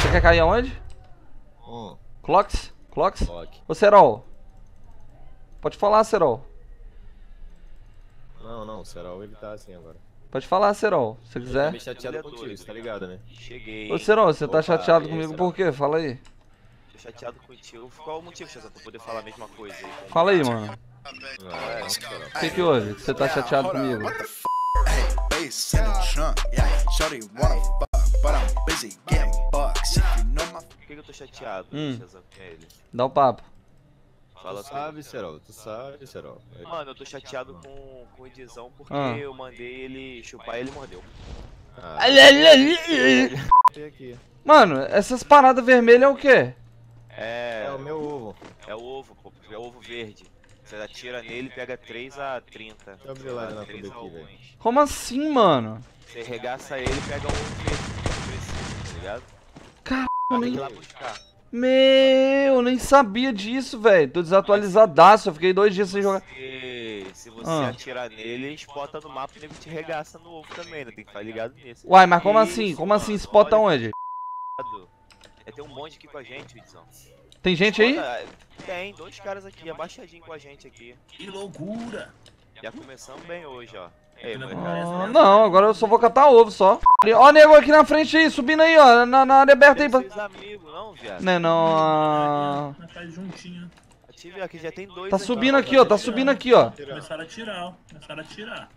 Você quer cair aonde? Clocks? Clocks? Clock. Ô, Serol. Pode falar, Serol. Não, o Serol ele tá assim agora. Pode falar, Serol, se você Eu tô quiser. meio chateado contigo, você tá ligado, né? Cheguei. Ô, Serol, você tá Opa, chateado e aí, comigo Serol? por quê? Fala aí. Tô chateado contigo. Qual o motivo, César, pra poder falar a mesma coisa aí? Fala aí, mano. Não, Serol. O que que houve? Que você tá chateado comigo? Bass in the trunk, yeah. Shorty wanna fuck, but I'm busy getting bucks. If you know my Por que eu tô chateado, César, com ele? Dá o papo. Fala Tu sabe, Serol, tu sabe, Serol. Mano, eu tô chateado com o Edizão porque Ah. eu mandei ele chupar e ele mordeu. Tem aqui. Mano, essas paradas vermelhas é o quê? É o meu ovo. É o ovo, pô. É o ovo verde. Você atira nele e pega 3 a 30. Deixa eu abrir lá na 3 tudo aqui, alguns. Como assim, mano? Você regaça ele e pega o ovo verde. Tá ligado? Caralho, Tem nem... que ir lá buscar. Eu nem sabia disso, velho. Tô desatualizadaço, eu fiquei 2 dias sem jogar. Se você Ah. atirar nele, espota no mapa e ele te regaça no ovo também, né? Tem que ficar ligado nisso. Uai, mas como Que assim? isso, Como assim? mano? Spota Olha, onde? tem um monte aqui com a gente, Edson. Tem gente aí? Tem, 2 caras aqui, abaixadinho com a gente aqui. Que loucura! Já começamos bem hoje, ó. Ei, Não, molecada. Ah, não, agora eu só vou catar ovo só. Ó, nego aqui na frente aí, subindo aí, ó. Na área aberta aí. Tem Pra... seus amigos, não, viado? Né, não. Na casa juntinho. Ative aqui, já tem 2 Tá subindo aqui, ó. Tá subindo aqui, ó. Começaram a tirar, ó. Começaram a tirar.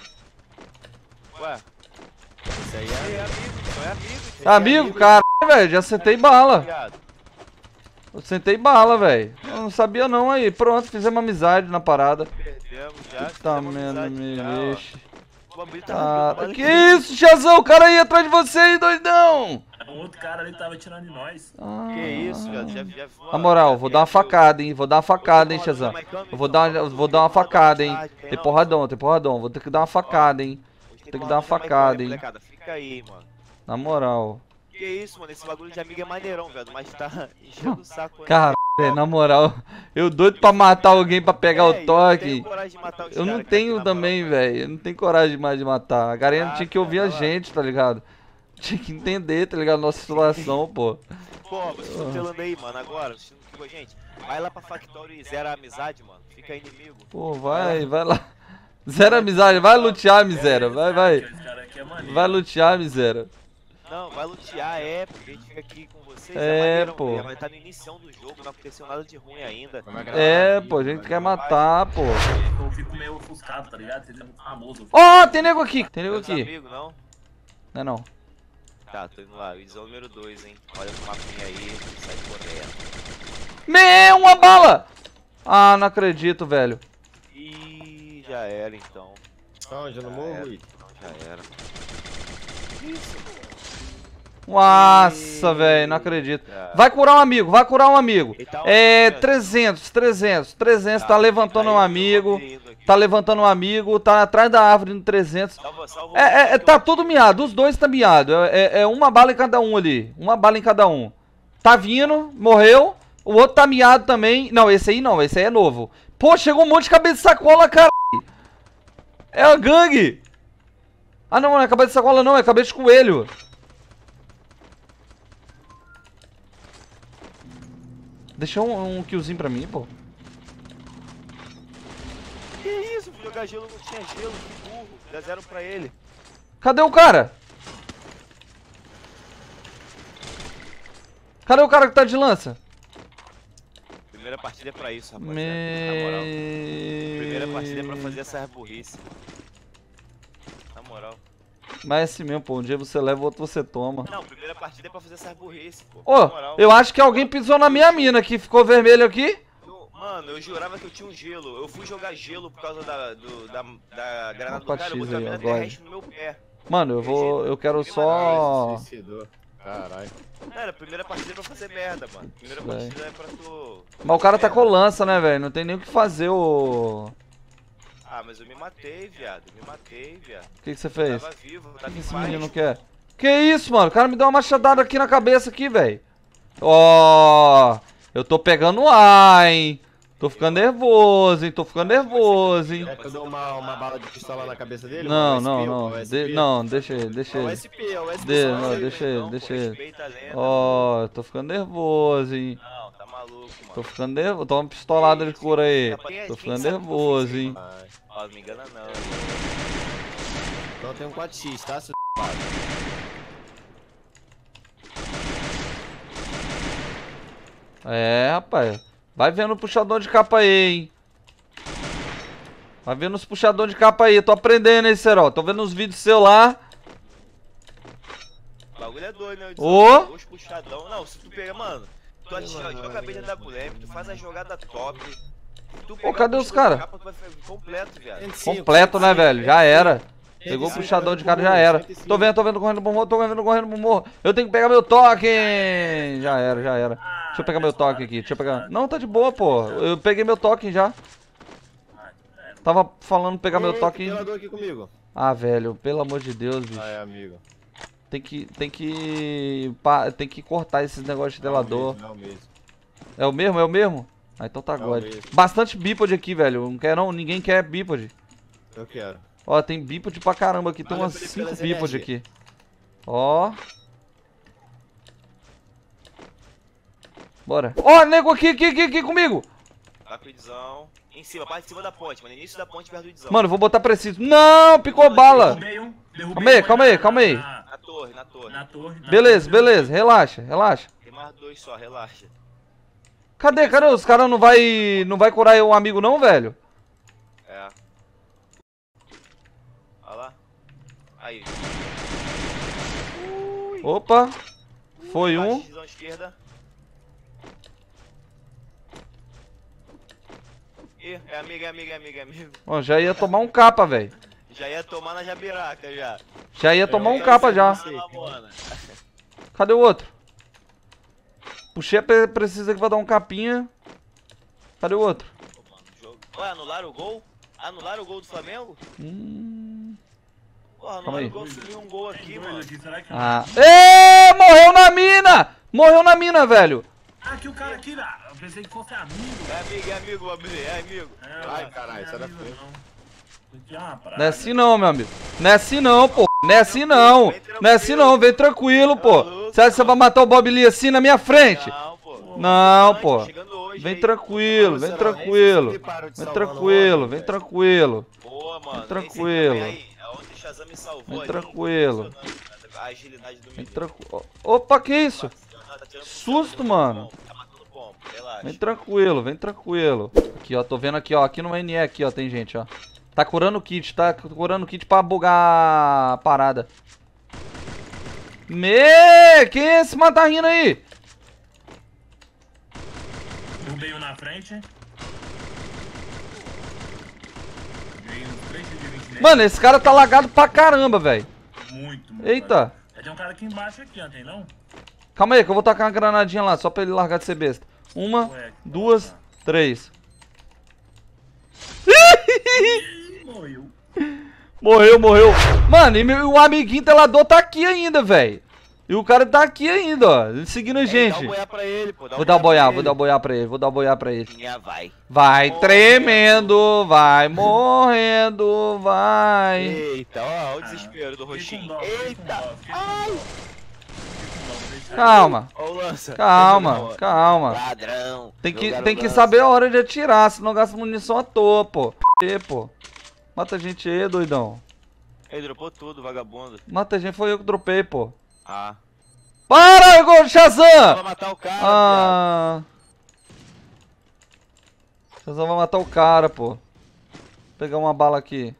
Ué, Esse aí é é amigo, só é amigo. Amigo, cara, velho. Já sentei bala. Viado. Eu sentei bala, velho. Eu não sabia não aí. Pronto, fizemos amizade na parada. Perdemos já. Tá fizemos merda, amizade me já, ó. deixa. O bagulho tá Cara, roubando que aqui. isso, Chazão? O cara aí atrás de você aí, doidão. O outro cara ali tava tirando de nós. Que isso, viado? Já, Na moral, vou dar uma facada, hein? Vou dar uma facada, hein, Chazão? Eu vou dar uma facada, hein? Tem porradão, tem porradão. Vou ter que dar uma facada, hein? Tem que dar uma facada, hein? Molecada, fica aí, mano. Na moral. Que isso, mano? Esse bagulho de amigo é maneirão, velho. Mas tá enchendo o saco. Cara, na moral, eu doido pra matar alguém pra pegar o Eu toque. tenho coragem de matar os Eu não caras, tenho cara, na também, moral. velho. Eu não tenho coragem mais de matar. A galera Ah, tinha que ouvir a cara, vai lá. gente, tá ligado? Tinha que entender, tá ligado? Nossa situação, pô. Pô, vocês estão telando aí, mano, agora, assistindo aqui com a gente. Vai lá pra Factory e zera a amizade, mano. Fica inimigo. Pô, vai lá. Zero amizade, vai lutear, miséria. Vai. Esse cara aqui é maneiro. Vai lutear, miséria. Não, vai lutear, porque a gente fica aqui com vocês. É, maneirão, pô. velho, mas tá no início do jogo, não aconteceu nada de ruim ainda. Pô, a gente quer matar, pô. Eu fico meio ofuscado, tá ligado? Ele é muito famoso. Ó, tem nego aqui, tem nego Meus aqui. amigos, não? Não é não. Tá, tô indo lá. Visão número 2, hein. Olha no mapinha aí, sai correndo. Uma bala! Ah, não acredito, velho. Ih, já era então. Onde? No morro, Luiz? Não, já era. Isso, Nossa, velho, não acredito. Vai curar um amigo, vai curar um amigo. Então, É, 300, tá levantando um amigo. Tá levantando um amigo, tá atrás da árvore no 300. Salva Tá tudo miado, os dois tá miado. É uma bala em cada um ali. Uma bala em cada um. Tá vindo, morreu. O outro tá miado também. Não, esse aí não, esse aí é novo. Pô, chegou um monte de cabeça de sacola, cara. É a gangue. Ah, não é cabeça de sacola não, é cabeça de coelho. Deixa um killzinho pra mim, pô. Que isso? Fui jogar gelo, não tinha gelo, que burro. Dá 0 pra ele. Cadê o cara? Cadê o cara que tá de lança? Primeira partida é pra isso, rapaziada. Na moral. Primeira partida é pra fazer essa burrice. Na moral. Mas é assim mesmo, pô. Um dia você leva, o outro você toma. Não, primeira partida é pra fazer essa burrice, pô. Ô, Na moral. eu acho que alguém pisou na minha mina que ficou vermelho aqui. Mano, eu jurava que eu tinha um gelo. Eu fui jogar gelo por causa da granada Opa, do cara. Eu botei a X aí, mina agora. terrestre no meu pé. Mano, eu quero só... Suicidou. Caralho. Cara, a primeira partida é pra fazer merda, mano. Primeira Isso, partida é pra tu... Mas o cara tá com lança, né, velho? Não tem nem o que fazer, o... Ah, mas eu me matei, viado. Eu me matei, viado. O que você Eu fez? tava vivo, eu O tava que em esse paz. menino quer? Que isso, mano? O cara me deu uma machadada aqui na cabeça aqui, velho. Ó, eu tô pegando ar, hein? Tô ficando nervoso, hein? Tô ficando nervoso, hein? É que eu dou uma bala de pistola na cabeça dele? Não, mano? não, O não. SP? Não, deixa ele, deixa É o ele. SP, é o SP. Não, deixa ele, deixa ele. Ó, tô ficando nervoso, hein? Não, tá maluco, mano. Tô ficando nervoso. Toma uma pistolada de cura aí. Tô ficando nervoso, hein? Ó, não me engana não. Então tem um 4x, tá? Seu É, rapaz. Vai vendo o puxador de capa aí, hein? Vai vendo os puxador de capa aí. Tô aprendendo, hein, Serol? Tô vendo os vídeos seu lá. O bagulho é doido, né? Ô! Os puxadão. Não, se tu pega, mano, tu atira, eu acabei de andar com o Lemp, tu faz a jogada top. Tu Pô, cadê os cara? Tu vai ficar completo, viado. Completo, né, velho? Já era. Pegou o puxador de cara, já era. Tô vendo correndo pro morro, tô vendo correndo pro morro. Eu tenho que pegar meu toque. Já era, já era. Deixa eu pegar meu toque aqui, deixa eu pegar. Não, tá de boa, pô. Eu peguei meu toque já. Tava falando pegar meu toque. Tem um aqui comigo. Ah, velho, pelo amor de Deus, bicho. Ah, é, amigo. Tem que cortar esses negócios de delador. Não, mesmo. É o mesmo? É o mesmo? Ah, então tá É o God. mesmo. Bastante bípode aqui, velho. Não quer não, ninguém quer bípode. Eu quero. Ó, tem bípode pra caramba aqui. Tem Olha, umas Felipe, 5 pelas bípode energias. aqui. Ó. Bora. Ó, nego aqui comigo. Rapidão. Em cima, parte de cima da ponte, mano. Início da ponte perto do Idzão. Mano, vou botar preciso. Não, picou bala. Derrubei um. Calma aí, calma aí. Na torre, na torre. Na torre. Beleza, beleza. Relaxa, relaxa. Tem mais 2 só, relaxa. Cadê? Os caras não vai curar o amigo não, velho? É. Olha lá. Aí. Opa. Foi um. Batidão esquerda. Ih, é amigo, é amigo, é amigo, é amigo. Ó, já ia tomar um capa, velho. Já ia tomar na jabiraca, já. Já ia tomar um capa já. Mano. Cadê o outro? Puxei, precisa que vai dar um capinha. Cadê o outro? Ué, anularam o gol? Anularam o gol do Flamengo? Porra, Calma aí. anularam o gol, sumiu um gol aqui, mano. Será que... Ah. Ê, morreu na mina! Morreu na mina, velho. Ah, aqui o cara aqui, eu pensei que fosse amigo. É amigo, Babi, é amigo. Ai, caralho, sai da frente. Não é assim não, meu amigo. Não é assim não, pô. Não é assim não. Não é assim não. Vem tranquilo, pô. Você acha que você vai matar o Bob Lee assim na minha frente? Não, pô. Não, pô. Chegando hoje Vem aí. tranquilo, vem tranquilo. Vem tranquilo, vem tranquilo. Boa, mano. Tranquilo. Esse também aí, Ontem o Shazam me salvou. Vem aí, tranquilo. impressionante A agilidade do Vem menino. tranquilo. Opa, que isso? Tá tirando Susto, pombo, mano. Tá matando pombo, relaxa. Vem tranquilo, vem tranquilo. Aqui, ó, tô vendo aqui, ó. Aqui no NE, aqui, ó, tem gente, ó. Tá curando o kit, tá curando o kit pra bugar a parada. Quem é esse matarrino aí? Derrubei um na frente. Joguei uns 3 de 20 nele. Mano, esse cara tá lagado pra caramba, velho. Muito. Eita. Tem um cara aqui embaixo aqui, ó, tem não? Calma aí, que eu vou tacar uma granadinha lá, só pra ele largar de ser besta. Uma, Ué, duas, três. Morreu. Morreu. Mano, e o amiguinho telador tá aqui ainda, velho. E o cara tá aqui ainda, ó. Seguindo a Dá gente. um boiar pra ele, pô. Vou dar boiar pra ele, vou dar boiar pra ele. Minha vai. Vai Morrendo. tremendo, vai morrendo, vai. Eita, ó, o desespero do roxinho. Eita! Calma, Ó o lança. calma, calma. Ladrão. Tem Jogaram que lança. saber a hora de atirar, senão gasta munição à toa, pô. Pô. Mata a gente aí, doidão. Ele dropou tudo, vagabundo. Mata a gente, foi eu que dropei, pô. Ah. Para, Igor Shazam! Vai matar o cara, Ah. Shazam vai matar o cara, pô. Vou pegar uma bala aqui.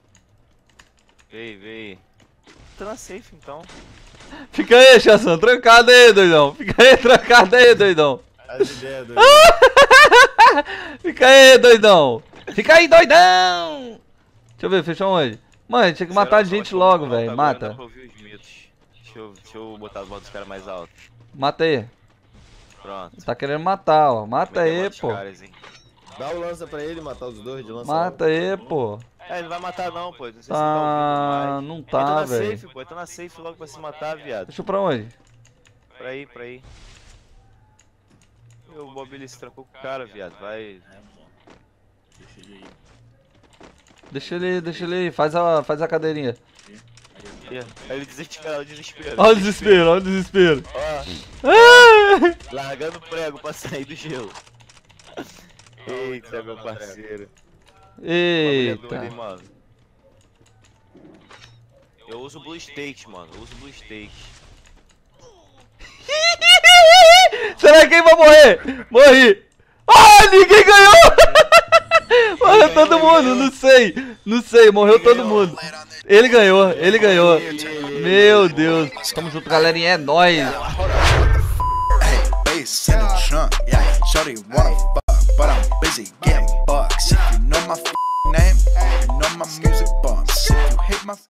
Veio. Tá na safe, então. Fica aí, Shazam, trancado aí, doidão. Fica aí, trancado aí, doidão. As ideias, doido. Fica aí, doidão. Fica aí, doidão. Deixa eu ver, fechou onde? Mano, tinha que matar a gente logo, velho. Mata. Dá pra ouvir os mitos. Deixa eu botar as bolas dos caras mais alto. Mata aí. Pronto. Tá querendo matar, ó. Mata Meteu aí, bola dos pô. caras, hein. Dá o lança pra ele, matar os dois de lança. Mata aí, pô. É, ele não vai matar não, pô. Não sei se Tá, ele tá ouvindo mais. não Ele tá, na velho. safe, pô. Ele tá na safe logo pra se matar, viado. Deixa eu pra onde? Pra aí. O Mobile se trancou com o cara, viado. Vai. É, pô. Deixa ele aí. Deixa ele aí. Faz a cadeirinha. Aí ele desespera, o desespero. Olha o desespero, olha o desespero. Ó, Ah! largando o prego pra sair do gelo. Eita, meu parceiro. Eita. Ali, mano. Eu uso Blue State, mano. Eu uso Blue State. Será que quem vai morrer? Morri. Ah, ninguém ganhou! Morreu todo mundo, não sei. Não sei, morreu todo mundo. Ele ganhou, ele ganhou. Meu Deus. Tamo junto, galerinha. É nóis. Hey, bass in the trunk, yeah. Shorty wanna fuck, but I'm busy getting bucks. If you know my name, you know my music bumps. If you hate my